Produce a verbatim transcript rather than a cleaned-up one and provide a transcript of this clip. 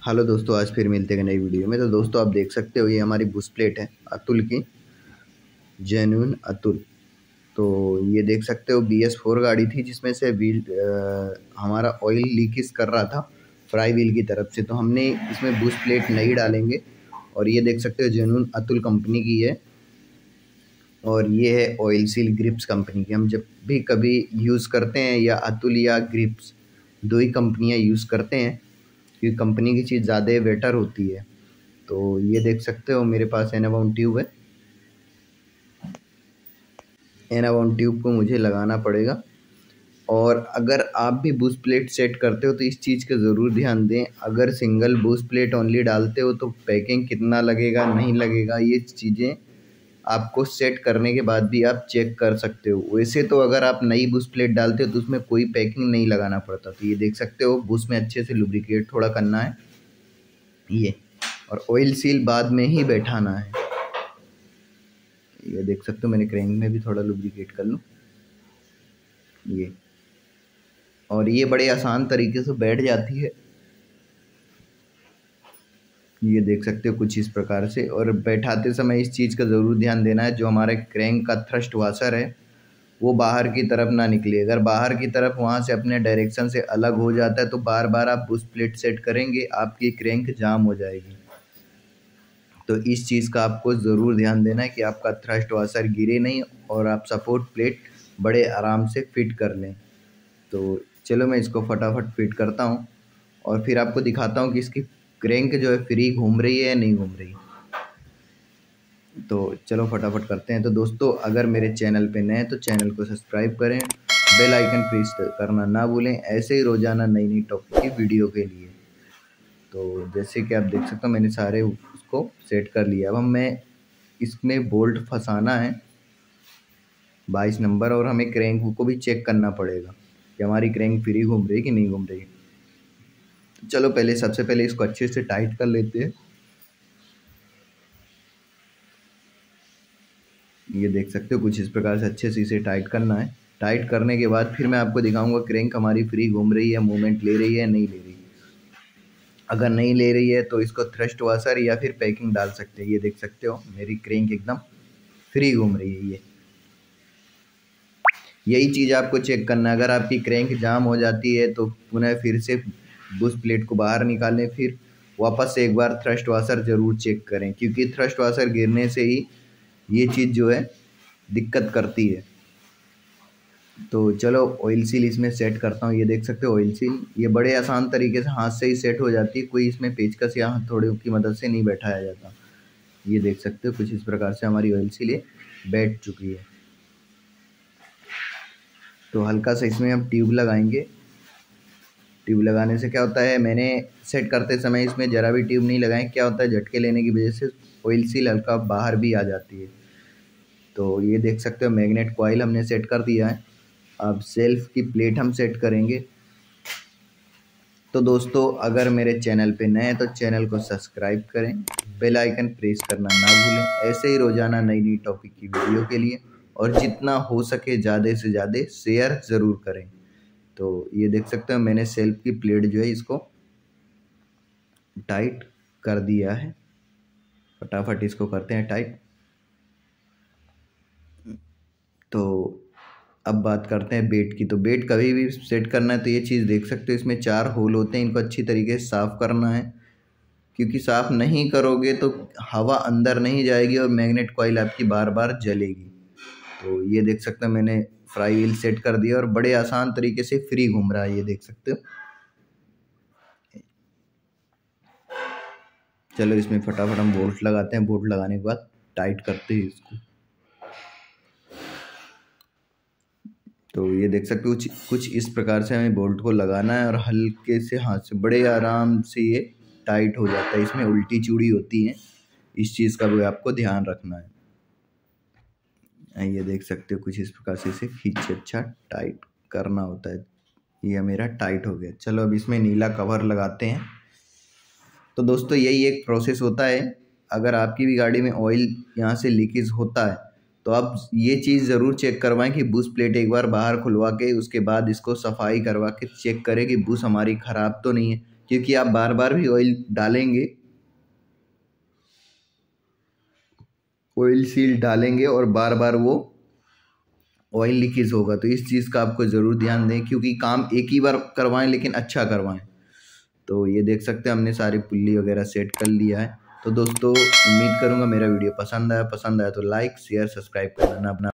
Hello दोस्तों, आज फिर मिलते हैं नई वीडियो में। तो दोस्तों आप देख सकते हो ये हमारी बुश प्लेट है अतुल की, जेन्युइन अतुल। तो ये देख सकते हो बी एस फोर गाड़ी थी जिसमें से व्हील हमारा ऑयल लीकेज कर रहा था फ्राई व्हील की तरफ से। तो हमने इसमें बुश प्लेट नहीं डालेंगे और ये देख सकते हो जेन्युइन अतुल कंपनी की है और ये है ऑयल सील ग्रिप्स कंपनी की। हम जब भी कभी यूज़ करते हैं या अतुल या ग्रिप्स, दो ही कंपनियाँ यूज़ करते हैं क्योंकि कंपनी की चीज़ ज़्यादा बेटर होती है। तो ये देख सकते हो मेरे पास एनाबाउंड ट्यूब है। एनाबाउंड ट्यूब को मुझे लगाना पड़ेगा और अगर आप भी बूस्ट प्लेट सेट करते हो तो इस चीज़ का ज़रूर ध्यान दें। अगर सिंगल बूस्ट प्लेट ओनली डालते हो तो पैकिंग कितना लगेगा नहीं लगेगा, ये चीज़ें आपको सेट करने के बाद भी आप चेक कर सकते हो। वैसे तो अगर आप नई बूस्ट प्लेट डालते हो तो उसमें कोई पैकिंग नहीं लगाना पड़ता। तो ये देख सकते हो बूस्ट में अच्छे से लुब्रिकेट थोड़ा करना है ये, और ऑयल सील बाद में ही बैठाना है। ये देख सकते हो मैंने क्रैंक में भी थोड़ा लुब्रिकेट कर लूँ ये, और ये बड़े आसान तरीके से बैठ जाती है। ये देख सकते हो कुछ इस प्रकार से। और बैठाते समय इस चीज़ का ज़रूर ध्यान देना है, जो हमारे क्रैंक का थ्रस्ट वाशर है वो बाहर की तरफ ना निकले। अगर बाहर की तरफ वहाँ से अपने डायरेक्शन से अलग हो जाता है तो बार बार आप बुश प्लेट सेट करेंगे, आपकी क्रैंक जाम हो जाएगी। तो इस चीज़ का आपको ज़रूर ध्यान देना है कि आपका थ्रस्ट वाशर गिरे नहीं और आप सपोर्ट प्लेट बड़े आराम से फिट कर लें। तो चलो मैं इसको फटाफट फिट करता हूँ और फिर आपको दिखाता हूँ कि इसकी क्रैंक जो है फ्री घूम रही है या नहीं घूम रही। तो चलो फटाफट करते हैं। तो दोस्तों अगर मेरे चैनल पे नए हैं तो चैनल को सब्सक्राइब करें, बेल आइकन प्रेस करना ना भूलें, ऐसे ही रोज़ाना नई नई टॉपिक की वीडियो के लिए। तो जैसे कि आप देख सकते हो मैंने सारे उसको सेट कर लिया। अब हमें इसमें बोल्ट फंसाना है बाईस नंबर, और हमें क्रैंक को भी चेक करना पड़ेगा कि हमारी क्रैंक फ्री घूम रही है कि नहीं घूम रही। चलो पहले सबसे पहले इसको अच्छे से टाइट कर लेते हैं। ये देख सकते हो कुछ इस प्रकार से अच्छे से इसे टाइट करना है। टाइट करने के बाद फिर मैं आपको दिखाऊंगा क्रैंक हमारी फ्री घूम रही है, मूवमेंट ले रही है नहीं ले रही। अगर नहीं ले रही है तो इसको थ्रस्ट वाशर या फिर पैकिंग डाल सकते हैं। ये देख सकते हो मेरी क्रैंक एकदम फ्री घूम रही है। ये यही चीज़ आपको चेक करना है। अगर आपकी क्रैंक जाम हो जाती है तो पुनः फिर से बुश प्लेट को बाहर निकालें, फिर वापस से एक बार थ्रस्ट वाशर ज़रूर चेक करें, क्योंकि थ्रस्ट वाशर गिरने से ही ये चीज़ जो है दिक्कत करती है। तो चलो ऑयल सील इसमें सेट करता हूँ। ये देख सकते हो ऑयल सील ये बड़े आसान तरीके से हाथ से ही सेट हो जाती है, कोई इसमें पेचकस या हथौड़े की मदद से नहीं बैठाया जाता। ये देख सकते हो कुछ इस प्रकार से हमारी ऑयल सील ये बैठ चुकी है। तो हल्का सा इसमें हम ट्यूब लगाएंगे। ट्यूब लगाने से क्या होता है, मैंने सेट करते समय इसमें ज़रा भी ट्यूब नहीं लगाएं, क्या होता है झटके लेने की वजह से ऑयल सील हल्का बाहर भी आ जाती है। तो ये देख सकते हो मैग्नेट कॉइल हमने सेट कर दिया है। अब सेल्फ की प्लेट हम सेट करेंगे। तो दोस्तों अगर मेरे चैनल पे नए हैं तो चैनल को सब्सक्राइब करें, बेल आइकन प्रेस करना ना भूलें, ऐसे ही रोज़ाना नई नई टॉपिक की वीडियो के लिए। और जितना हो सके ज़्यादा से ज़्यादा शेयर ज़रूर करें। तो ये देख सकते हो मैंने सेल्फ की प्लेट जो है इसको टाइट कर दिया है। फटाफट इसको करते हैं टाइट। तो अब बात करते हैं बेट की। तो बेट कभी भी सेट करना है तो ये चीज़ देख सकते हो इसमें चार होल होते हैं, इनको अच्छी तरीके से साफ़ करना है, क्योंकि साफ़ नहीं करोगे तो हवा अंदर नहीं जाएगी और मैग्नेट कॉइल आपकी बार बार जलेगी। तो ये देख सकते हो मैंने फ्राई व्हील सेट कर दिया और बड़े आसान तरीके से फ्री घूम रहा है। ये देख सकते हो। चलो इसमें फटाफट हम बोल्ट लगाते हैं। बोल्ट लगाने के बाद टाइट करते हैं इसको। तो ये देख सकते हो कुछ कुछ इस प्रकार से हमें बोल्ट को लगाना है और हल्के से हाथ से बड़े आराम से ये टाइट हो जाता है। इसमें उल्टी चूड़ी होती है, इस चीज़ का भी आपको ध्यान रखना है। ये देख सकते हो कुछ इस प्रकार से इसे खींच अच्छा टाइट करना होता है। ये मेरा टाइट हो गया। चलो अब इसमें नीला कवर लगाते हैं। तो दोस्तों यही एक प्रोसेस होता है। अगर आपकी भी गाड़ी में ऑयल यहाँ से लीकेज होता है तो आप ये चीज़ ज़रूर चेक करवाएं कि बुश प्लेट एक बार बाहर खुलवा के उसके बाद इसको सफाई करवा के चेक करें कि बुश हमारी ख़राब तो नहीं है। क्योंकि आप बार बार भी ऑयल डालेंगे, ऑयल सील डालेंगे और बार बार वो ऑयल लीकेज होगा। तो इस चीज़ का आपको ज़रूर ध्यान दें, क्योंकि काम एक ही बार करवाएं लेकिन अच्छा करवाएं। तो ये देख सकते हैं हमने सारी पुल्ली वगैरह सेट कर लिया है। तो दोस्तों उम्मीद करूँगा मेरा वीडियो पसंद आया पसंद आया तो लाइक शेयर सब्सक्राइब करना ना अपना